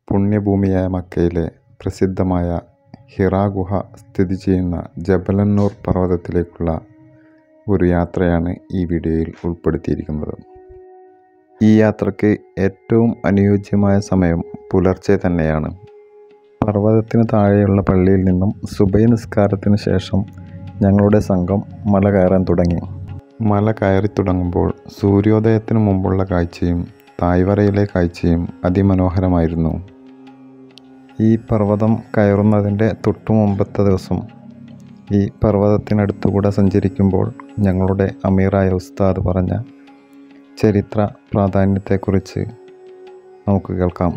പുണ്യഭൂമിയായ മക്കയിലെ പ്രസിദ്ധമായ ഹിറാ ഗുഹ സ്ഥിതി ചെയ്യുന്ന ജബലന്നൂർ പർവ്വതത്തിലേക്കുള്ള ഒരു യാത്രയാണ് ഈ വീഡിയോയിൽ ഉൾപ്പെടുത്തിയിരിക്കുന്നത്. ഈ യാത്രയ്ക്ക് ഏറ്റവും അനുയോജ്യമായ സമയം പുലർച്ചെ തന്നെയാണ്. പർവ്വതത്തിന് താഴെയുള്ള പള്ളിയിൽ നിന്നും സുബഹി നിസ്കാരത്തിന് ശേഷം ഞങ്ങളുടെ സംഘം മല കയറാൻ തുടങ്ങി. മല കയറി തുടങ്ങുമ്പോൾ സൂര്യോദയത്തിന് മുമ്പുള്ള കാഴ്ചയും തായ്വരയിലെ കാഴ്ചയും അതിമനോഹരമായിരുന്നു. ഈ പർവ്വതം കയറുന്നതിൻ്റെ തൊട്ടു മുമ്പത്തെ ദിവസം ഈ പർവ്വതത്തിനടുത്തുകൂടെ സഞ്ചരിക്കുമ്പോൾ ഞങ്ങളുടെ അമീറായ ഉസ്താദ് പറഞ്ഞ ചരിത്ര പ്രാധാന്യത്തെക്കുറിച്ച് നമുക്ക് കേൾക്കാം.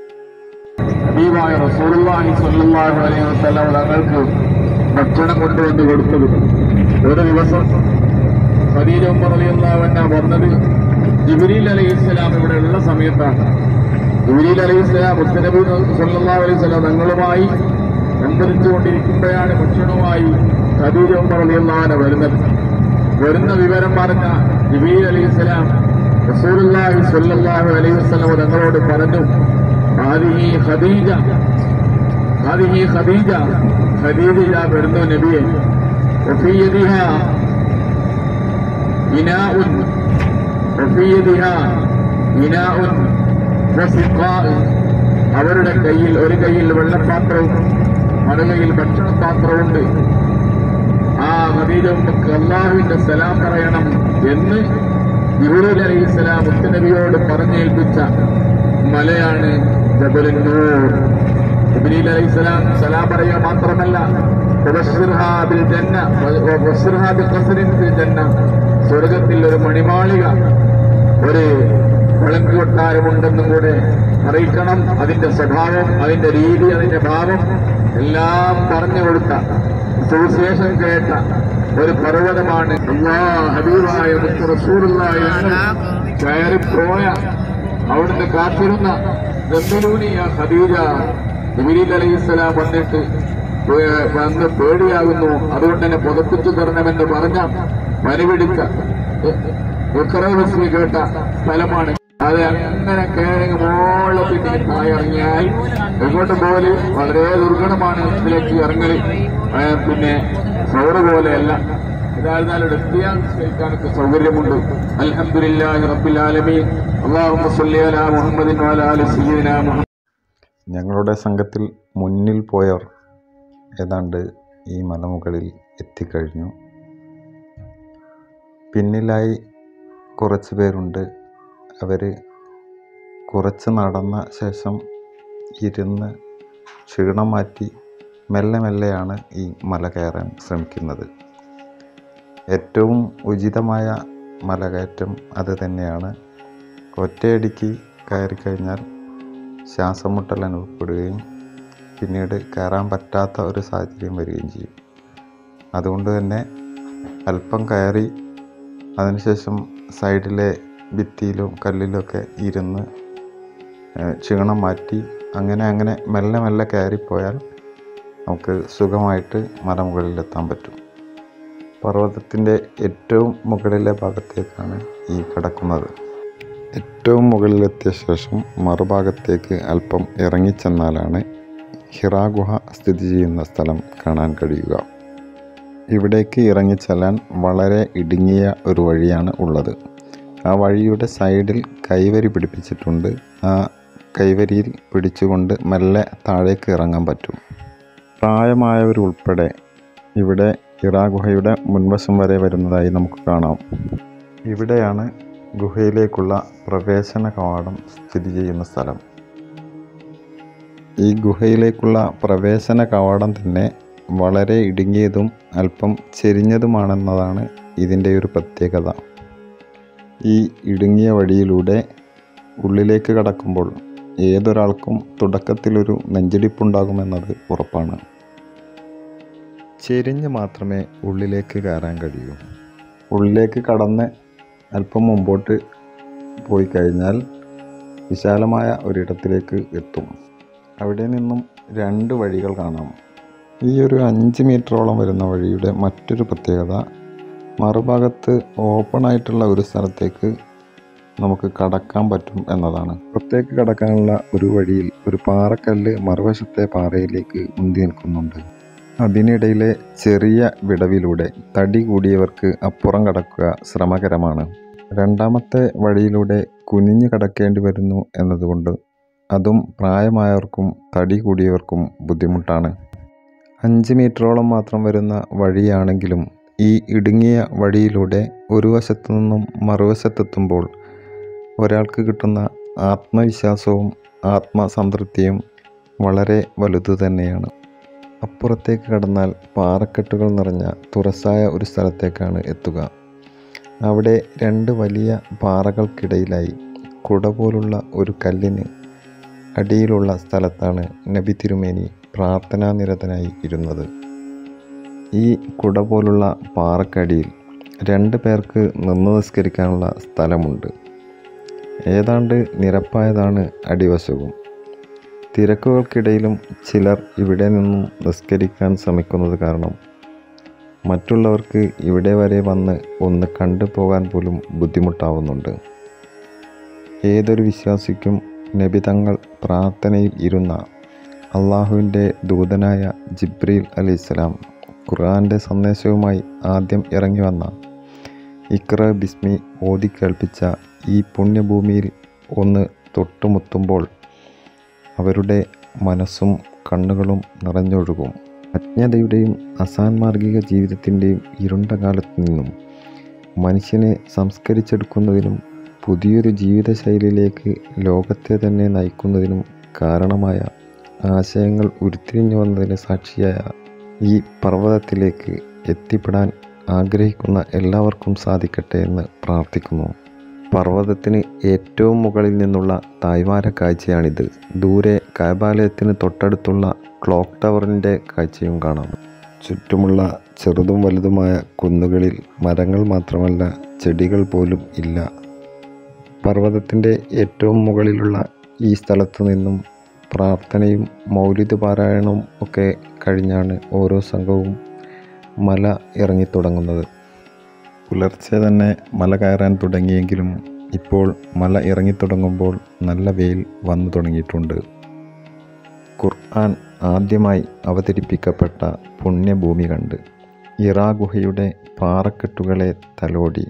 റസൂലുള്ളാഹി സ്വല്ലല്ലാഹു അലൈഹി വസല്ലം തങ്ങൾക്ക് ഭക്ഷണം കൊണ്ടുവന്ന് കൊടുത്തത് ഒരു ദിവസം ഖദീജ ഉമ്മ റളിയല്ലാഹു അൻഹ വന്നത് ജിബ്രീൽ അലൈഹിസ്സലാം ഇവിടെ ഉള്ള സമയത്താണ്. ജിബ്രീൽ അലൈഹിസ്സലാം മുത്തനബി സ്വല്ലല്ലാഹു അലൈഹി വസല്ലം തങ്ങളുമായി സംബന്ധിച്ചുകൊണ്ടിരിക്കുമ്പോഴാണ് ഭക്ഷണവുമായി ഖദീജ ഉമ്മ റളിയല്ലാഹു അൻഹ വരുന്ന വിവരം പറഞ്ഞ ജിബ്രീൽ അലൈഹിസ്സലാം റസൂലുള്ളാഹി സ്വല്ലല്ലാഹു അലൈഹി വസല്ലം തങ്ങളോട് പറഞ്ഞു, ഹാദിഹി ഖദീജ, ഹാദിഹി ഖദീജ, ഖദീജ വരുന്നു നബിയെ. വഫീ യദിഹാ ഇനാഉൻ, വഫീ യദിഹാ ഇനാഉൻ വസിഖാഉ, അവരുടെ കയ്യിൽ ഒരു കയ്യിൽ വെള്ളപ്പാത്രവും മറുകയിൽ ഭക്ഷണപാത്രവുമുണ്ട്. ആ ഖദീജ ഉമ്മക്ക് അല്ലാഹുവിന്റെ സലാം പറയണം എന്ന് ജിബ്രീൽ അലൈഹിസ്സലാം മുത്തനബിയോട് പറഞ്ഞേൽപ്പിച്ച മലയാണ് ജബലന്നൂർ. ജിബ്രീൽ അലൈഹിസ്സലാം സലാം പറയുക മാത്രമല്ല, വബശ്ശിർഹാ ബിൽ ജന്ന വബശ്ശിർഹാ ബിഖസ്റിൻ ഫിൽ ജന്ന, സ്വർഗ്ഗത്തിൽ ഒരു മണിമാളിക, ഒരു വിളക്ക് കൊട്ടാരമുണ്ടെന്നും കൂടെ അറിയിക്കണം. അതിന്റെ സ്വഭാവം, അതിന്റെ രീതി, അതിന്റെ ഭാവം എല്ലാം പറഞ്ഞു കൊടുത്ത, സുവിശേഷം കേട്ട ഒരു പർവ്വതമാണ് ഹബീബായ റസൂലുള്ളാഹി കയറിപ്പോയ അവിടുന്ന് കാത്തിരുന്ന ഗംഭീരൂനിയ ഖദീജ. ജിബ്രീൽ അലൈഹിസ്സലാം വന്ന് പേടിയാകുന്നു, അതുകൊണ്ട് തന്നെ പുതപ്പിച്ചു തരണമെന്ന് പറഞ്ഞ മനുപിടിച്ച ഉക്കറവസ്ലി കേട്ട സ്ഥലമാണ് അത്. അങ്ങനെ കയറി മോളത്തിന് ഇറങ്ങിയാൽ എങ്ങോട്ട് പോലെ വളരെ ദുർഘടമാണ് ഇതിലേക്ക് ഇറങ്ങല്. പിന്നെ സൗറ് പോലെയല്ല, ഇതായിരുന്നാലും എത്തിയാൽക്കാനൊക്കെ സൗകര്യമുണ്ട്. അൽഹംദുലില്ലാഹി റബ്ബിൽ ആലമീൻ. അല്ലാഹുമ്മ സ്വല്ലി അലാ മുഹമ്മദിൻ വഅലാ ആലി സയ്യിദിനാ മുഹമ്മദ്. ഞങ്ങളുടെ സംഘത്തിൽ മുന്നിൽ പോയവർ ഏതാണ്ട് ഈ മലമുകളിൽ എത്തിക്കഴിഞ്ഞു. പിന്നിലായി കുറച്ച് പേരുണ്ട്. അവർ കുറച്ച് നടന്ന ശേഷം ഇരുന്ന് ക്ഷീണം മാറ്റി മെല്ലെ മെല്ലെയാണ് ഈ മല കയറാൻ ശ്രമിക്കുന്നത്. ഏറ്റവും ഉചിതമായ മലകയറ്റം അത് തന്നെയാണ്. ഒറ്റയടിക്ക് കയറിക്കഴിഞ്ഞാൽ ശ്വാസം മുട്ടൽ അനുഭവപ്പെടുകയും പിന്നീട് കയറാൻ പറ്റാത്ത ഒരു സാഹചര്യം വരികയും ചെയ്യും. അതുകൊണ്ട് തന്നെ അല്പം കയറി അതിനുശേഷം സൈഡിലെ ഭിത്തിയിലും കല്ലിലൊക്കെ ഇരുന്ന് ക്ഷീണം മാറ്റി അങ്ങനെ മെല്ലെ മെല്ലെ കയറിപ്പോയാൽ നമുക്ക് സുഖമായിട്ട് മലമുകളിലെത്താൻ പറ്റും. പർവ്വതത്തിൻ്റെ ഏറ്റവും മുകളിലെ ഭാഗത്തേക്കാണ് ഈ കിടക്കുന്നത്. ഏറ്റവും മുകളിലെത്തിയ ശേഷം മറുഭാഗത്തേക്ക് അല്പം ഇറങ്ങിച്ചെന്നാലാണ് ഹിറാ ഗുഹ സ്ഥിതി ചെയ്യുന്ന സ്ഥലം കാണാൻ കഴിയുക. ഇവിടേക്ക് ഇറങ്ങിച്ചെല്ലാൻ വളരെ ഇടുങ്ങിയ ഒരു വഴിയാണ് ഉള്ളത്. ആ വഴിയുടെ സൈഡിൽ കൈവരി പിടിപ്പിച്ചിട്ടുണ്ട്. ആ കൈവരിയിൽ പിടിച്ചുകൊണ്ട് മെല്ലെ താഴേക്ക് ഇറങ്ങാൻ പറ്റും. പ്രായമായവരുൾപ്പെടെ ഇവിടെ ഹിറാ ഗുഹയുടെ മുൻവശം വരെ വരുന്നതായി നമുക്ക് കാണാം. ഇവിടെയാണ് ഗുഹയിലേക്കുള്ള പ്രവേശന കവാടം സ്ഥിതി ചെയ്യുന്ന സ്ഥലം. ഈ ഗുഹയിലേക്കുള്ള പ്രവേശന കവാടം തന്നെ വളരെ ഇടുങ്ങിയതും അല്പം ചെരിഞ്ഞതുമാണെന്നതാണ് ഇതിൻ്റെ ഒരു പ്രത്യേകത. ഈ ഇടുങ്ങിയ വഴിയിലൂടെ ഉള്ളിലേക്ക് കടക്കുമ്പോൾ ഏതൊരാൾക്കും തുടക്കത്തിലൊരു നെഞ്ചിടിപ്പുണ്ടാകുമെന്നത് ഉറപ്പാണ്. ചെരിഞ്ഞ് മാത്രമേ ഉള്ളിലേക്ക് കയറാൻ കഴിയൂ. ഉള്ളിലേക്ക് കടന്ന് അല്പം മുമ്പോട്ട് പോയി കഴിഞ്ഞാൽ വിശാലമായ ഒരിടത്തിലേക്ക് എത്തും. അവിടെ നിന്നും 2 വഴികൾ കാണാം. ഈ ഒരു 5 മീറ്ററോളം വരുന്ന വഴിയുടെ മറ്റൊരു പ്രത്യേകത, മറുഭാഗത്ത് ഓപ്പണായിട്ടുള്ള ഒരു സ്ഥലത്തേക്ക് നമുക്ക് കടക്കാൻ പറ്റും എന്നതാണ്. പുറത്തേക്ക് കടക്കാനുള്ള ഒരു വഴിയിൽ ഒരു പാറക്കല്ല് മറുവശത്തെ പാറയിലേക്ക് ഉന്തി നിൽക്കുന്നുണ്ട്. അതിനിടയിലെ ചെറിയ വിടവിലൂടെ തടി കൂടിയവർക്ക് അപ്പുറം കടക്കുക ശ്രമകരമാണ്. രണ്ടാമത്തെ വഴിയിലൂടെ കുനിഞ്ഞു കടക്കേണ്ടി വരുന്നു എന്നതുകൊണ്ട് അതും പ്രായമായവർക്കും തടി കൂടിയവർക്കും ബുദ്ധിമുട്ടാണ്. 5 മീറ്ററോളം മാത്രം വരുന്ന വഴിയാണെങ്കിലും ഈ ഇടുങ്ങിയ വഴിയിലൂടെ ഒരു വശത്തു നിന്നും മറുവശത്തെത്തുമ്പോൾ ഒരാൾക്ക് കിട്ടുന്ന ആത്മവിശ്വാസവും ആത്മസംതൃപ്തിയും വളരെ വലുതു തന്നെയാണ്. അപ്പുറത്തേക്ക് കടന്നാൽ പാറക്കെട്ടുകൾ നിറഞ്ഞ തുറസായ ഒരു സ്ഥലത്തേക്കാണ് എത്തുക. അവിടെ 2 വലിയ പാറകൾക്കിടയിലായി കുട പോലുള്ള ഒരു കല്ലിന് അടിയിലുള്ള സ്ഥലത്താണ് നബി തിരുമേനി പ്രാർത്ഥനാനിരതനായി ഇരുന്നത്. ഈ കുട പോലുള്ള പാറക്കടിയിൽ 2 പേർക്ക് നിന്ന് നിസ്കരിക്കാനുള്ള സ്ഥലമുണ്ട്. ഏതാണ്ട് നിരപ്പായതാണ് അടിവശവും. തിരക്കുകൾക്കിടയിലും ചിലർ ഇവിടെ നിന്നും നിസ്കരിക്കാൻ ശ്രമിക്കുന്നത് കാരണം മറ്റുള്ളവർക്ക് ഇവിടെ വരെ വന്ന് ഒന്ന് കണ്ടു പോകാൻ പോലും ബുദ്ധിമുട്ടാവുന്നുണ്ട്. ഏതൊരു വിശ്വാസിക്കും നബി തങ്ങൾ പ്രാർത്ഥനയിൽ ഇരുന്ന അള്ളാഹുവിൻ്റെ ദൂതനായ ജിബ്രീൽ അലൈഹിസ്സലാം ഖുർആൻ്റെ സന്ദേശവുമായി ആദ്യം ഇറങ്ങി വന്ന ഇഖ്റ ബിസ്മി ഓതി കേൾപ്പിച്ച ഈ പുണ്യഭൂമിയിൽ ഒന്ന് തൊട്ടുമുത്തുമ്പോൾ അവരുടെ മനസ്സും കണ്ണുകളും നിറഞ്ഞൊഴുകും. അജ്ഞതയുടെയും അസാൻമാർഗിക ജീവിതത്തിൻ്റെയും ഇരുണ്ട കാലത്തു നിന്നും മനുഷ്യനെ സംസ്കരിച്ചെടുക്കുന്നതിനും പുതിയൊരു ജീവിതശൈലിയിലേക്ക് ലോകത്തെ തന്നെ നയിക്കുന്നതിനും കാരണമായ ആശയങ്ങൾ ഉരുത്തിരിഞ്ഞു വന്നതിന് സാക്ഷിയായ ഈ പർവ്വതത്തിലേക്ക് എത്തിപ്പെടാൻ ആഗ്രഹിക്കുന്ന എല്ലാവർക്കും സാധിക്കട്ടെ എന്ന് പ്രാർത്ഥിക്കുന്നു. പർവ്വതത്തിന് ഏറ്റവും മുകളിൽ നിന്നുള്ള തായ്വാര കാഴ്ചയാണിത്. ദൂരെ കഅബാലയത്തിന് തൊട്ടടുത്തുള്ള ക്ലോക്ക് ടവറിൻ്റെ കാഴ്ചയും കാണാം. ചുറ്റുമുള്ള ചെറുതും വലുതുമായ കുന്നുകളിൽ മരങ്ങൾ മാത്രമല്ല ചെടികൾ പോലും ഇല്ല. പർവ്വതത്തിൻ്റെ ഏറ്റവും മുകളിലുള്ള ഈ സ്ഥലത്തു നിന്നും പ്രാർത്ഥനയും മൗലിദ് പാരായണവും ഒക്കെ കഴിഞ്ഞാണ് ഓരോ സംഘവും മല ഇറങ്ങിത്തുടങ്ങുന്നത്. പുലർച്ചെ തന്നെ മല കയറാൻ തുടങ്ങിയെങ്കിലും ഇപ്പോൾ മല ഇറങ്ങിത്തുടങ്ങുമ്പോൾ നല്ല വെയിൽ വന്നു തുടങ്ങിയിട്ടുണ്ട്. ഖുർആൻ ആദ്യമായി അവതരിപ്പിക്കപ്പെട്ട പുണ്യഭൂമി കണ്ട് ഇറാ ഗുഹയുടെ പാറക്കെട്ടുകളെ തലോടി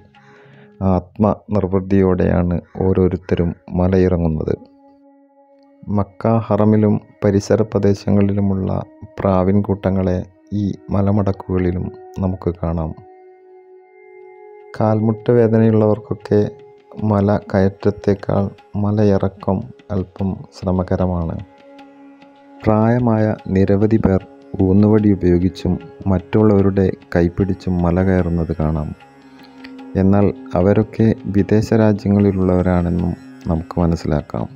ആത്മനിർവൃതിയോടെയാണ് ഓരോരുത്തരും മലയിറങ്ങുന്നത്. മക്ക ഹറമിലും പരിസര പ്രദേശങ്ങളിലുമുള്ള പ്രാവിൻകൂട്ടങ്ങളെ ഈ മലമടക്കുകളിലും നമുക്ക് കാണാം. കാൽമുട്ട് വേദനയുള്ളവർക്കൊക്കെ മല കയറ്റത്തേക്കാൾ മലയിറക്കം അല്പം ശ്രമകരമാണ്. പ്രായമായ നിരവധി പേർ ഊന്നുവടി ഉപയോഗിച്ചും മറ്റുള്ളവരുടെ കൈപിടിച്ചും മല കയറുന്നത് കാണാം. എന്നാൽ അവരൊക്കെ വിദേശ രാജ്യങ്ങളിലുള്ളവരാണെന്നും നമുക്ക് മനസ്സിലാക്കാം.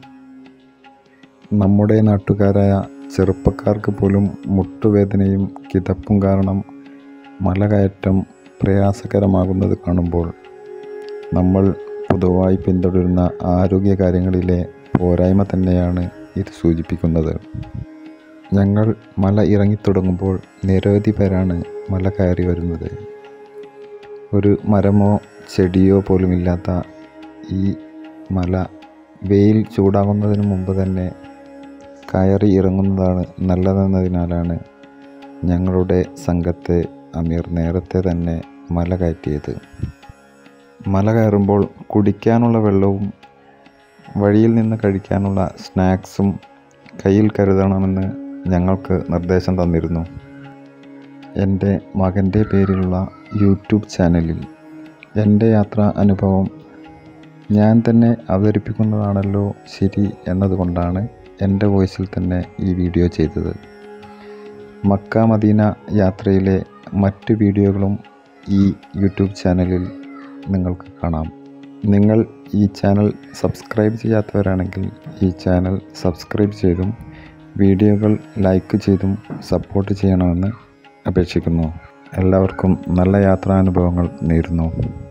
നമ്മുടെ നാട്ടുകാരായ ചെറുപ്പക്കാർക്ക് പോലും മുട്ടുവേദനയും കിതപ്പും കാരണം മലകയറ്റം പ്രയാസകരമാകുന്നത് കാണുമ്പോൾ നമ്മൾ പൊതുവായി പിന്തുടരുന്ന ആരോഗ്യ കാര്യങ്ങളിലെ പോരായ്മ തന്നെയാണ് ഇത് സൂചിപ്പിക്കുന്നത്. ഞങ്ങൾ മല ഇറങ്ങിത്തുടങ്ങുമ്പോൾ നിരവധി പേരാണ് മല കയറി വരുന്നത്. ഒരു മരമോ ചെടിയോ പോലുമില്ലാത്ത ഈ മല വെയിൽ ചൂടാകുന്നതിന് മുമ്പ് തന്നെ കയറി ഇറങ്ങുന്നതാണ് നല്ലതെന്നതിനാലാണ് ഞങ്ങളുടെ സംഘത്തെ അമീർ നേരത്തെ തന്നെ മല കയറ്റിയത്. മല കയറുമ്പോൾ കുടിക്കാനുള്ള വെള്ളവും വഴിയിൽ നിന്ന് കഴിക്കാനുള്ള സ്നാക്സും കയ്യിൽ കരുതണമെന്ന് ഞങ്ങൾക്ക് നിർദ്ദേശം തന്നിരുന്നു. എൻ്റെ മകൻ്റെ പേരിലുള്ള യൂട്യൂബ് ചാനലിൽ എൻ്റെ യാത്രാ അനുഭവം ഞാൻ തന്നെ അവതരിപ്പിക്കുന്നതാണല്ലോ ശരി എന്നതുകൊണ്ടാണ് എൻ്റെ വോയിസിൽ തന്നെ ഈ വീഡിയോ ചെയ്തത്. മക്ക മദീന യാത്രയിലെ മറ്റു വീഡിയോകളും ഈ യൂട്യൂബ് ചാനലിൽ നിങ്ങൾക്ക് കാണാം. നിങ്ങൾ ഈ ചാനൽ സബ്സ്ക്രൈബ് ചെയ്യാത്തവരാണെങ്കിൽ ഈ ചാനൽ സബ്സ്ക്രൈബ് ചെയ്തും വീഡിയോകൾ ലൈക്ക് ചെയ്തും സപ്പോർട്ട് ചെയ്യണമെന്ന് അപേക്ഷിക്കുന്നു. എല്ലാവർക്കും നല്ല യാത്രാനുഭവങ്ങൾ നേരുന്നു.